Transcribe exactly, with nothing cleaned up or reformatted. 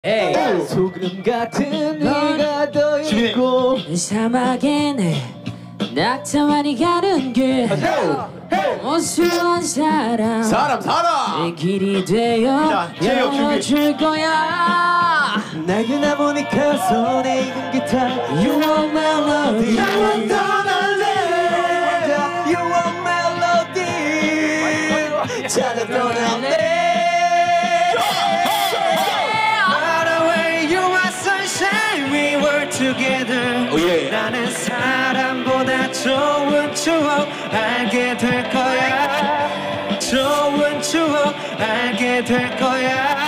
에이. 소금 같은 네가 더 있고 사막에는 낙타만이 가는 길 어수선 사람 사람 사람 내 길이 되어 열어줄 거야. 나그나 보니까 손에 익은 기타 You want melody You want 떠날래 You want melody 찾아 떠날래 Together oh, yeah. 나는 사람보다 좋은 추억 알게 될 거야 좋은 추억 알게 될 거야